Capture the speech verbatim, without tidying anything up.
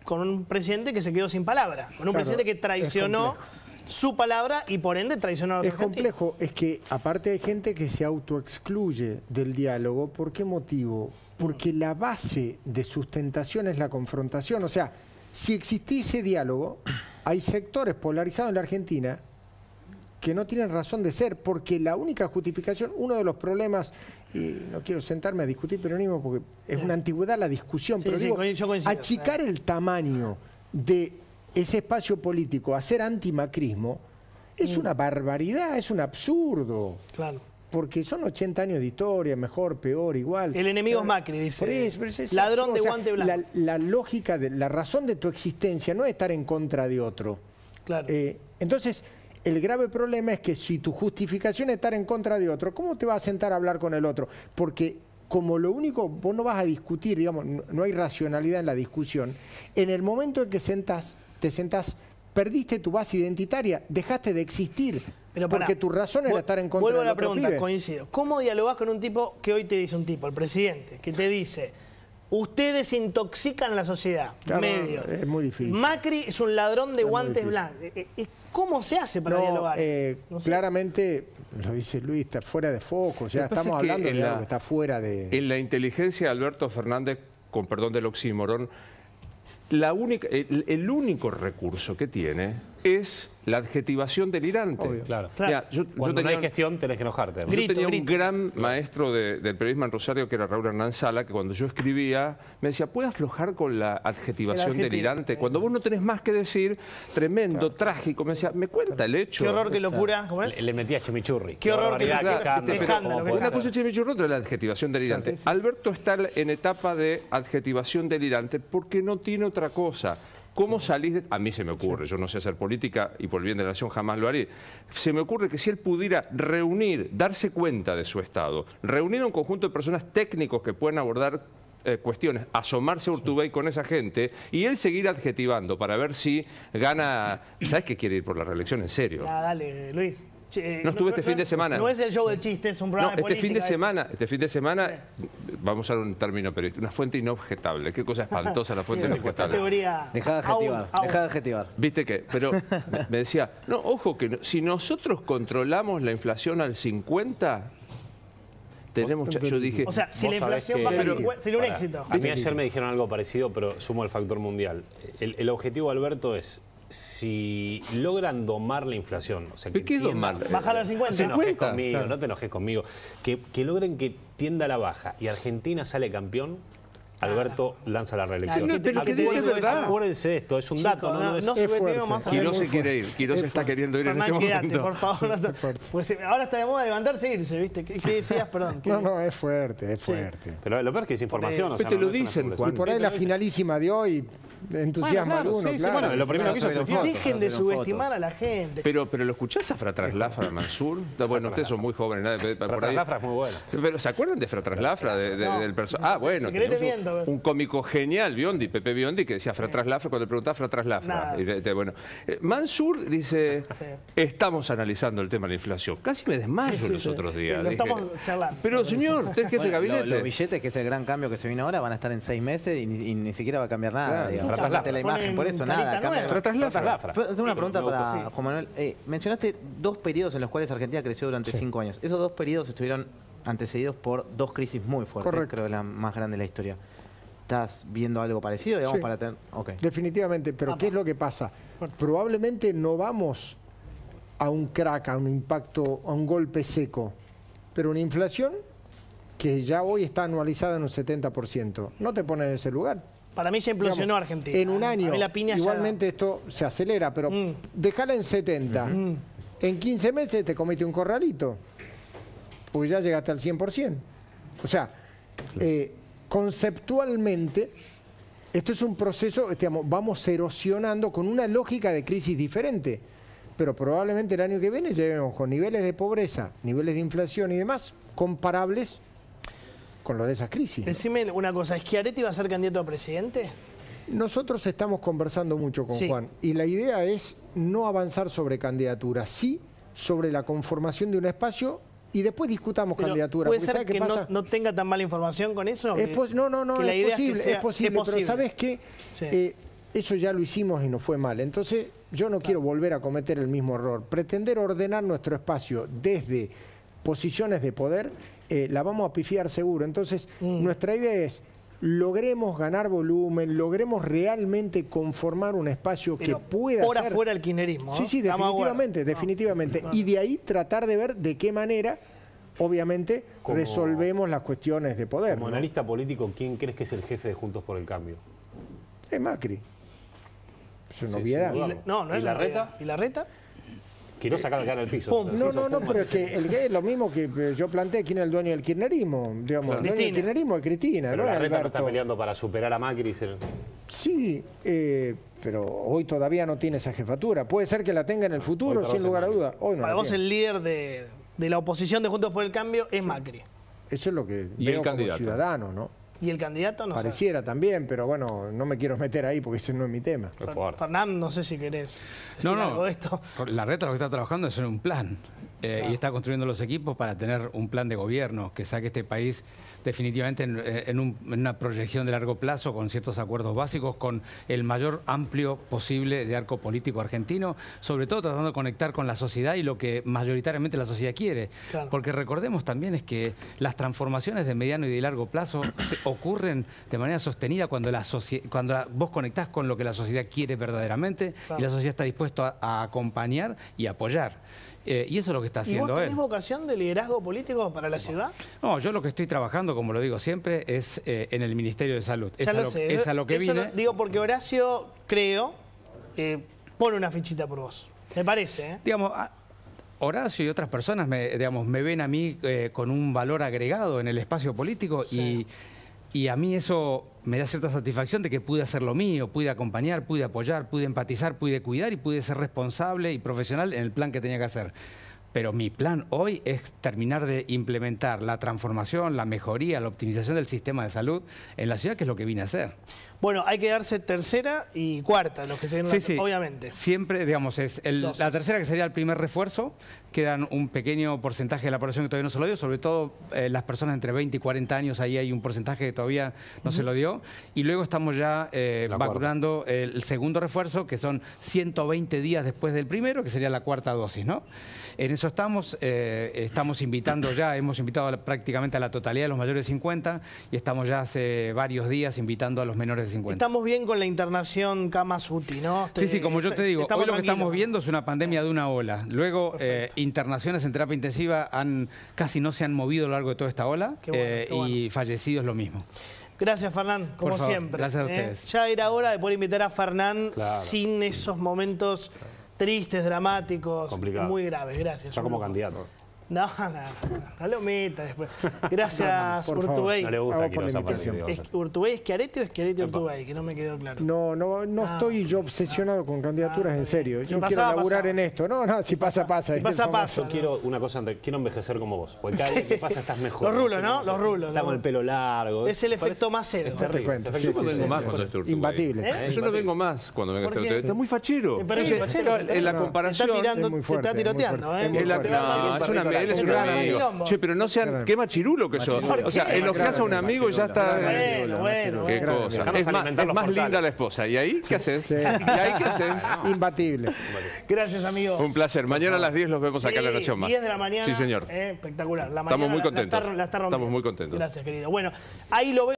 con un presidente que se quedó sin palabra, con un claro, presidente que traicionó su palabra y por ende traicionó a los Es argentinos. complejo, es que aparte hay gente que se autoexcluye del diálogo. ¿Por qué motivo? Porque la base de sustentación es la confrontación. O sea, si existiese diálogo, hay sectores polarizados en la Argentina que no tienen razón de ser, porque la única justificación, uno de los problemas, y no quiero sentarme a discutir peronismo porque es una antigüedad la discusión, sí, pero sí, digo, yo coincido, achicar eh. el tamaño de ese espacio político a ser antimacrismo es mm. una barbaridad, es un absurdo. Claro. Porque son ochenta años de historia, mejor, peor, igual. El enemigo es Macri, dice. Por eso, pero es ladrón de o sea, guante blanco. La, la lógica, de, la razón de tu existencia no es estar en contra de otro. Claro. Eh, entonces, el grave problema es que si tu justificación es estar en contra de otro, ¿cómo te vas a sentar a hablar con el otro? Porque como lo único, vos no vas a discutir, digamos, no, no hay racionalidad en la discusión, en el momento en que sentás, te sentás, perdiste tu base identitaria, dejaste de existir. Pero para, porque tu razón era estar en contra vuelvo del a la otro pregunta, pibe. coincido. ¿Cómo dialogás con un tipo que hoy te dice un tipo, el presidente, que te dice, ustedes intoxican a la sociedad, claro, medios? Es muy difícil. Macri es un ladrón de es guantes blancos. ¿Cómo se hace para no, dialogar? Eh, no sé. Claramente, lo dice Luis, está fuera de foco. Ya estamos hablando de algo que está fuera de... En la inteligencia de Alberto Fernández, con perdón del oxímoron, la única, el, el único recurso que tiene es la adjetivación delirante. Obvio, claro. Mira, yo, Cuando yo tenía, no hay gestión tenés que enojarte. Yo grito, tenía grito. un gran maestro de, del periodismo en Rosario, que era Raúl Hernán Sala, que cuando yo escribía me decía, ¿puede aflojar con la adjetivación delirante? Cuando vos no tenés más que decir, tremendo, claro, trágico, me decía, me cuenta el hecho. Qué horror, qué locura. ¿Cómo es? Le, le metía chimichurri. Qué horror, qué, qué, qué, qué escándalo. Una cosa es chimichurri, otra es la adjetivación delirante. Sí, sí, sí. Alberto está en etapa de adjetivación delirante porque no tiene otra cosa. ¿Cómo salís de...? A mí se me ocurre, yo no sé hacer política y por el bien de la nación jamás lo haré. Se me ocurre que si él pudiera reunir, darse cuenta de su estado, reunir a un conjunto de personas técnicos que pueden abordar eh, cuestiones, asomarse a Urtubey con esa gente y él seguir adjetivando para ver si gana... ¿Sabes que quiere ir por la reelección? En serio. Ah, dale, Luis. Eh, no estuve este no, fin de semana. No es el show de chistes, es un programa no, de este política. fin de semana, este fin de semana, sí, vamos a usar un término periodístico, una fuente inobjetable. Qué cosa espantosa la fuente sí, inobjetable. Deja de adjetivar, aún, deja de adjetivar. ¿Viste qué? Pero me decía, no, ojo que no, si nosotros controlamos la inflación al cincuenta, tenemos... Yo dije... O sea, si la inflación baja al cincuenta, sería un para, éxito. A mí ayer me dijeron algo parecido, pero sumo el factor mundial. El, el objetivo, Alberto, es... si logran domar la inflación, o sea, que ¿qué domar? Bajar a cincuenta. No te enojes cincuenta, conmigo, claro. no te enojes conmigo. Que, que logren que tienda a la baja y Argentina sale campeón, Alberto ah, lanza la reelección. No, pero que dice verdad. Acuérdense esto, es un Chico, dato. No, no, no, es, no es subestimemos más a Quirós se quiere ir, Quirós está queriendo ir en este quédate, momento. por favor. No, pues ahora está de moda levantarse e irse, ¿viste? ¿Qué, qué decías? Perdón. ¿qué? No, no, es fuerte, es fuerte. Sí. Pero lo peor es que es información. O sea, te no, lo no dicen, Juan. Y por ahí la finalísima de hoy entusiasma bueno, claro, a alguno, sí, claro. sí, bueno, lo primero que hizo es fotos. Dejen de subestimar a la gente. Pero, pero ¿lo escuchás a Fratraslafra Mansur? Bueno, ustedes son muy jóvenes. ¿no? Fratraslafra es muy bueno. Pero ¿se acuerdan de Fratraslafra? De, de, no, del personaje. Ah, bueno, un, un cómico genial, Biondi, Pepe Biondi, que decía Fratraslafra cuando le preguntaba Fratraslafra. Y de, de, bueno, eh, Mansur dice, estamos analizando el tema de la inflación. Casi me desmayo sí, sí, los sí. otros días. Lo dije, estamos charlando. Pero señor, usted es jefe de gabinete. Los, los billetes, que es el gran cambio que se vino ahora, van a estar en seis meses y ni, y ni siquiera va a cambiar nada. Claro, Fratraslafra, la imagen, por eso nada. Fratraslafra. Tengo una pregunta para Juan Manuel. Eh, mencionaste dos periodos en los cuales Argentina creció durante sí. cinco años. Esos dos periodos estuvieron antecedidos por dos crisis muy fuertes. Correcto. Creo que la más grande de la historia. ¿Estás viendo algo parecido, digamos, sí. para tener...? Okay. Definitivamente, pero ¿qué es lo que pasa? Probablemente no vamos a un crack, a un impacto, a un golpe seco, pero una inflación que ya hoy está anualizada en un setenta por ciento. No te pones en ese lugar. Para mí ya implosionó digamos, Argentina. En un año, la piña igualmente ya... esto se acelera, pero mm. déjala en setenta. Mm. En quince meses te comiste un corralito, porque ya llegaste al cien por ciento. O sea, eh, conceptualmente, esto es un proceso, digamos, vamos erosionando con una lógica de crisis diferente, pero probablemente el año que viene lleguemos con niveles de pobreza, niveles de inflación y demás comparables con lo de esas crisis. Decime una cosa, ¿es Schiaretti va a ser candidato a presidente? Nosotros estamos conversando mucho con sí. Juan y la idea es no avanzar sobre candidaturas, sí sobre la conformación de un espacio y después discutamos pero candidatura. ¿Puede ser que no, no tenga tan mala información con eso? Es que, no, no, no, es posible, es, es posible, es posible, pero ¿sabes qué? Sí. Eh, eso ya lo hicimos y nos fue mal. Entonces, yo no quiero volver a cometer el mismo error. Pretender ordenar nuestro espacio desde posiciones de poder, eh, la vamos a pifiar seguro. Entonces, mm. nuestra idea es, logremos ganar volumen, logremos realmente conformar un espacio Pero que pueda por ser... Por afuera el kirchnerismo, ¿no? Sí, sí, definitivamente, definitivamente. No, no. Y de ahí tratar de ver de qué manera, obviamente, como, resolvemos las cuestiones de poder. Como ¿no? analista político, ¿quién crees que es el jefe de Juntos por el Cambio? Es Macri. Es una sí, obviedad. La, no, no es ¿Y la una reta? obviedad. ¿Y la reta? Quiero sacar cara al piso. Pum. No, no, no, pero es que el, es lo mismo que yo planteé, ¿quién es el dueño del kirchnerismo? Digamos, claro. el dueño del kirchnerismo es Cristina, pero ¿no? la reta Alberto. no está peleando para superar a Macri. Ser... Sí, eh, pero hoy todavía no tiene esa jefatura. Puede ser que la tenga en el futuro, sin lugar a duda. Hoy no para la vos tiene. el líder de, de la oposición de Juntos por el Cambio es sí. Macri. Eso es lo que ¿Y veo el como candidato? ciudadano, ¿no? ¿Y el candidato? No Pareciera sabe. también, pero bueno, no me quiero meter ahí porque ese no es mi tema. Fer, Fernán, no sé si querés decir no, no. algo de esto. La reta lo que está trabajando es en un plan eh, ah. y está construyendo los equipos para tener un plan de gobierno que saque este país definitivamente en, en, un, en una proyección de largo plazo con ciertos acuerdos básicos, con el mayor amplio posible de arco político argentino, sobre todo tratando de conectar con la sociedad y lo que mayoritariamente la sociedad quiere. Claro. Porque recordemos también es que las transformaciones de mediano y de largo plazo se ocurren de manera sostenida cuando, la cuando la, vos conectás con lo que la sociedad quiere verdaderamente claro. y la sociedad está dispuesta a, a acompañar y apoyar. Eh, y eso es lo que está haciendo él. ¿Y vos tenés él. vocación de liderazgo político para la ciudad? No, yo lo que estoy trabajando, como lo digo siempre, es eh, en el Ministerio de Salud. Ya es, lo a lo, sé. es a lo que Eso vine. Lo, digo porque Horacio, creo, eh, pone una fichita por vos. Me parece, ¿eh? Digamos, a, Horacio y otras personas me, digamos, me ven a mí eh, con un valor agregado en el espacio político sí. y, y a mí eso me da cierta satisfacción de que pude hacer lo mío, pude acompañar, pude apoyar, pude empatizar, pude cuidar y pude ser responsable y profesional en el plan que tenía que hacer. Pero mi plan hoy es terminar de implementar la transformación, la mejoría, la optimización del sistema de salud en la ciudad, que es lo que vine a hacer. Bueno, hay que darse tercera y cuarta, los que se vienen, sí, sí. obviamente. Siempre, digamos, es el, la tercera que sería el primer refuerzo, quedan un pequeño porcentaje de la población que todavía no se lo dio, sobre todo eh, las personas entre veinte y cuarenta años, ahí hay un porcentaje que todavía no uh-huh. se lo dio. Y luego estamos ya eh, vacunando el, el segundo refuerzo, que son ciento veinte días después del primero, que sería la cuarta dosis, ¿no? En eso estamos, eh, estamos invitando ya, hemos invitado a la, prácticamente a la totalidad de los mayores de cincuenta y estamos ya hace varios días invitando a los menores de cincuenta. Estamos bien con la internación Camas U T I, ¿no? Te, sí, sí, como yo te digo, hoy lo que estamos viendo es una pandemia de una ola. Luego, eh, internaciones en terapia intensiva han, casi no se han movido a lo largo de toda esta ola qué bueno, eh, qué bueno. y fallecidos lo mismo. Gracias, Fernán, como Por favor, siempre. Gracias a ¿eh? ustedes. Ya era hora de poder invitar a Fernán claro. sin esos momentos tristes, dramáticos, complicado. Muy graves. Gracias. Ya como candidato. No, no, no, no lo meta después. Gracias, no, no, por Urtubey. No le gusta aquí los ¿Es Urtubey Schiaretti o Schiaretti Urtubey? Que no me quedó claro. No, no, no ah, estoy yo obsesionado con candidaturas, ah, en serio. Yo quiero laburar en esto. No, no, si pasa, pasa. Si pasa, pasa. Yo quiero una cosa antes, quiero envejecer como vos. Porque cada día que pasa estás mejor. Los rulos, ¿no? Los rulos. Está con el pelo largo. Es el efecto Macedo. Es terrible. Yo no vengo más cuando esté Urtubey. Imbatible. Yo no vengo más cuando venga este Urtubey. Está muy fachero. En la comparación... Te está tiroteando, ¿eh? No, es una él es un amigo. Che, pero no sean, qué machirulo que sos. O sea, elogiás a un amigo y ya está. Bueno, bueno. Qué cosa. Es más, es más linda la esposa. ¿Y ahí qué haces? ¿Y ahí qué haces? Imbatible. Gracias, amigo. Un placer. Mañana a las diez los vemos acá en La Nación Más. diez de la mañana. Sí, señor. Espectacular. Estamos muy contentos. La está rompiendo. Estamos muy contentos. Gracias, querido. Bueno, ahí lo veo.